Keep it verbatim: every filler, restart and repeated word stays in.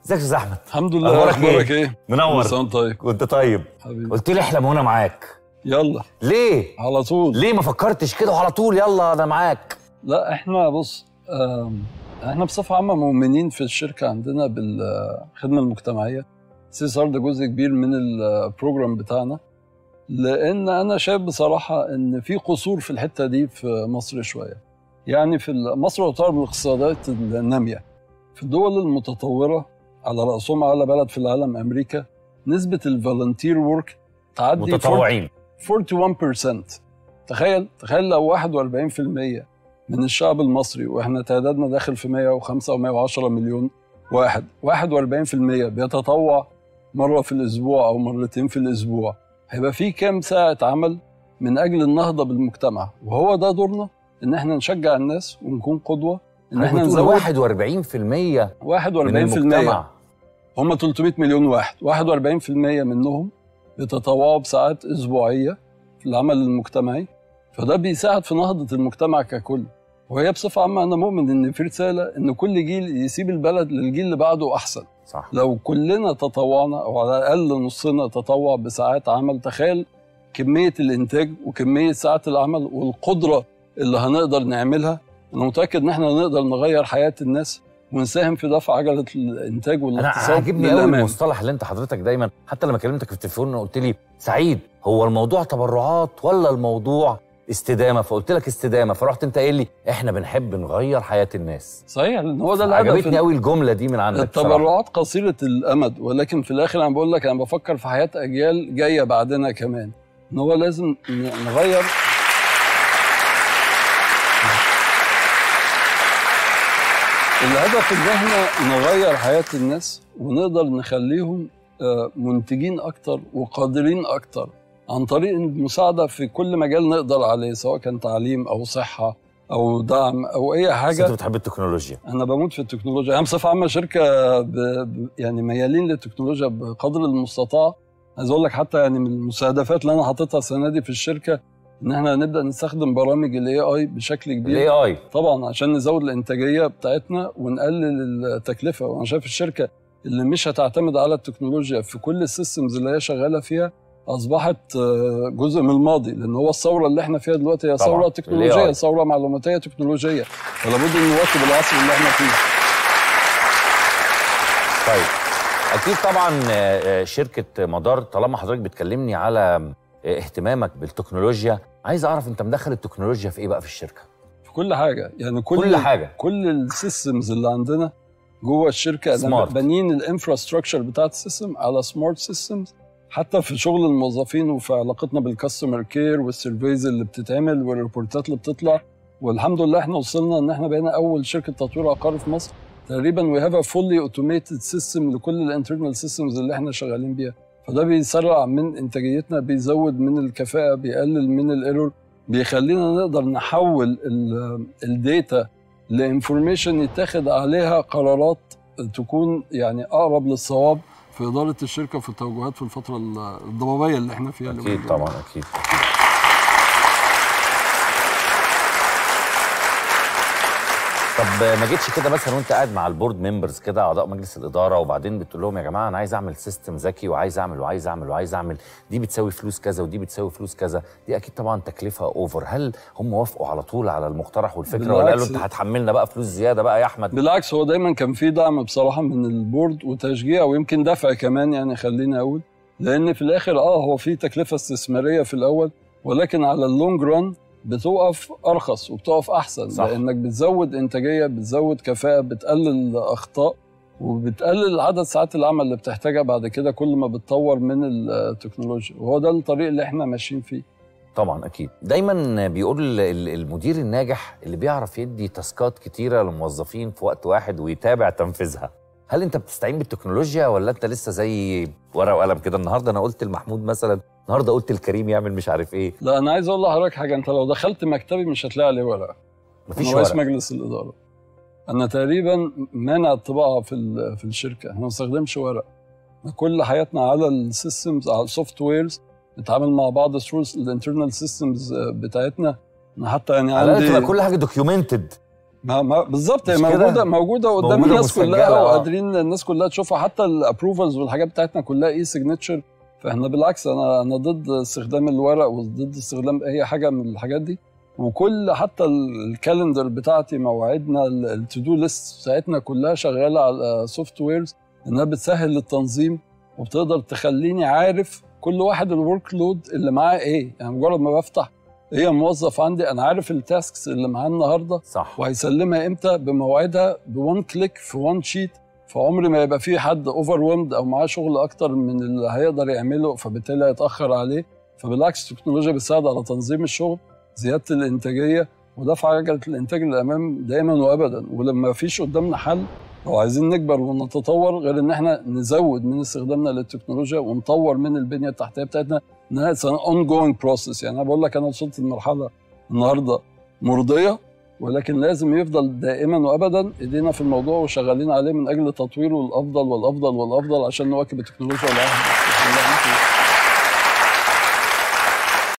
ازيك يا استاذ احمد؟ الحمد لله. اخبارك ايه؟ ايه؟ منور. طيب. كنت طيب حبيبي. قلت لي احلم وانا معاك. يلا. ليه؟ على طول. ليه ما فكرتش كده وعلى طول يلا انا معاك؟ لا احنا بص احنا بصفه عامه مؤمنين في الشركه عندنا بالخدمه المجتمعيه. سي اس ار ده جزء كبير من البروجرام بتاعنا، لان انا شايف بصراحه ان في قصور في الحته دي في مصر شويه. يعني في مصر تعتبر من الاقتصادات الناميه. في الدول المتطوره على راسهم اعلى بلد في العالم امريكا، نسبه الفالنتير ورك تعدي متطوعين واحد وأربعين بالمية. تخيل تخيل لو واحد وأربعين بالمية من الشعب المصري، واحنا تعدادنا داخل في مية وخمسة او مية وعشرة مليون واحد، واحد وأربعين بالمية بيتطوع مره في الاسبوع او مرتين في الاسبوع، هيبقى في كام ساعه عمل من اجل النهضه بالمجتمع. وهو ده دورنا، ان احنا نشجع الناس ونكون قدوه، ان احنا نزود واحد وأربعين بالمية واحد وأربعين بالمية. هم ثلاثمية مليون واحد، واحد وأربعين بالمية منهم بيتطوعوا بساعات اسبوعيه في العمل المجتمعي، فده بيساعد في نهضه المجتمع ككل. وهي بصفه عامه انا مؤمن ان في رساله ان كل جيل يسيب البلد للجيل اللي بعده احسن. صح. لو كلنا تطوعنا او على الاقل نصنا تطوع بساعات عمل، تخيل كميه الانتاج وكميه ساعات العمل والقدره اللي هنقدر نعملها. انا متاكد ان احنا نقدر نغير حياه الناس ونساهم في دفع عجله الانتاج والاقتصاد. انا عاجبني قوي المصطلح اللي انت حضرتك دايما، حتى لما كلمتك في التليفون قلت لي سعيد هو الموضوع تبرعات ولا الموضوع استدامه؟ فقلت لك استدامه، فرحت انت قايل لي احنا بنحب نغير حياه الناس. صحيح، لان هو ده الهدف. عجبتني قوي الجمله دي من عندك. التبرعات قصيره الامد، ولكن في الاخر انا بقول لك انا بفكر في حياه اجيال جايه بعدنا كمان، ان هو لازم نغير. الهدف ان احنا نغير حياه الناس ونقدر نخليهم منتجين اكتر وقادرين اكتر عن طريق المساعده في كل مجال نقدر عليه، سواء كان تعليم او صحه او دعم او اي حاجه. انت بتحب التكنولوجيا؟ انا بموت في التكنولوجيا. انا بصفه عامه شركه ب... ب... يعني ميالين للتكنولوجيا بقدر المستطاع. عايز اقول لك حتى يعني من المستهدفات اللي انا حاططها السنه دي في الشركه ان احنا نبدا نستخدم برامج الاي اي بشكل كبير. الاي اي طبعا عشان نزود الانتاجيه بتاعتنا ونقلل التكلفه. وانا شايف الشركه اللي مش هتعتمد على التكنولوجيا في كل السيستمز اللي هي شغاله فيها اصبحت جزء من الماضي، لان هو الثوره اللي احنا فيها دلوقتي هي ثوره تكنولوجيه، ثوره معلوماتيه تكنولوجيه، فلا بد ان نواكب العصر اللي احنا فيه. طيب اكيد طبعا شركه مدار، طالما حضرتك بتكلمني على اهتمامك بالتكنولوجيا، عايز اعرف انت مدخل التكنولوجيا في ايه بقى في الشركه؟ في كل حاجه، يعني كل كل حاجه، كل السيستمز اللي عندنا جوه الشركه بانيين الانفراستراكشر بتاعت السيستم على سمارت سيستمز، حتى في شغل الموظفين وفي علاقتنا بالكاستمر كير والسيرفيز اللي بتتعمل والريبورتات اللي بتطلع. والحمد لله احنا وصلنا ان احنا بقينا اول شركه تطوير عقاري في مصر تقريبا وي هاف ا فولي اوتوميتد سيستم لكل الانترنال سيستمز اللي احنا شغالين بيها. فده بيسرع من انتاجيتنا، بيزود من الكفاءه، بيقلل من الايرور، بيخلينا نقدر نحول الداتا لانفورميشن يتاخد عليها قرارات تكون يعني اقرب للصواب في اداره الشركه وفي التوجهات في الفتره الضبابيه اللي احنا فيها. اكيد طبعا اكيد. طب ما جيتش كده مثلا وانت قاعد مع البورد ممبرز كده اعضاء مجلس الاداره، وبعدين بتقول لهم يا جماعه انا عايز اعمل سيستم ذكي وعايز اعمل وعايز اعمل وعايز اعمل، دي بتساوي فلوس كذا ودي بتساوي فلوس كذا، دي اكيد طبعا تكلفه اوفر، هل هم وافقوا على طول على المقترح والفكره ولا قالوا انت هتحملنا بقى فلوس زياده بقى يا احمد؟ بالعكس، هو دايما كان في دعم بصراحه من البورد وتشجيع ويمكن دفع كمان، يعني خليني اقول، لان في الاخر اه هو في تكلفه استثماريه في الاول، ولكن على اللونج ران بتوقف ارخص وبتوقف احسن. صح. لانك بتزود انتاجيه، بتزود كفاءه، بتقلل اخطاء، وبتقلل عدد ساعات العمل اللي بتحتاجها بعد كده كل ما بتطور من التكنولوجيا. وهو ده الطريق اللي احنا ماشيين فيه. طبعا اكيد. دايما بيقول المدير الناجح اللي بيعرف يدي تاسكات كتيره للموظفين في وقت واحد ويتابع تنفيذها. هل انت بتستعين بالتكنولوجيا ولا انت لسه زي ورقه وقلم كده؟ النهارده انا قلت لمحمود مثلا، النهارده قلت لكريم يعمل مش عارف ايه. لا انا عايز اقول لحضرتك حاجه، انت لو دخلت مكتبي مش هتلاقي عليه ورقه. مفيش ورقه. رئيس مجلس الاداره انا تقريبا مانع الطباعه في في الشركه، احنا ما بنستخدمش ورق. كل حياتنا على السيستمز، على السوفت ويرز، نتعامل مع بعض ثرو الانترنال سيستمز بتاعتنا. حتى يعني عندي على كل حاجه دوكيومنتد ما ما بالظبط هي موجوده موجوده قدام الناس كلها وقادرين الناس كلها تشوفها، حتى الابروفلز والحاجات بتاعتنا كلها اي سيجنتشر. فاحنا بالعكس انا انا ضد استخدام الورق وضد استخدام اي حاجه من الحاجات دي. وكل حتى الكالندر بتاعتي مواعيدنا التو دو ليست بتاعتنا كلها شغاله على سوفت ويرز انها بتسهل التنظيم وبتقدر تخليني عارف كل واحد الورك لود اللي معاه ايه. يعني مجرد ما بفتح هي موظف عندي انا عارف التاسكس اللي معاه النهارده صح وهيسلمها امتى بمواعيدها بوان كليك في وان شيت. فعمري ما يبقى في حد اوفر ويمد او معاه شغل اكتر من اللي هيقدر يعمله فبالتالي هيتاخر عليه. فبالعكس التكنولوجيا بتساعد على تنظيم الشغل، زياده الانتاجيه، ودفع عجله الانتاج للامام دايما وابدا. ولما فيش قدامنا حل لو عايزين نكبر ونتطور غير ان احنا نزود من استخدامنا للتكنولوجيا ونطور من البنيه التحتيه بتاعتنا، انها اون جوينج بروسيس. يعني انا بقول لك انا وصلت لمرحله النهارده مرضيه، ولكن لازم يفضل دائما وابدا ايدينا في الموضوع وشغالين عليه من اجل تطويره الافضل والافضل والافضل عشان نواكب التكنولوجيا والعالم.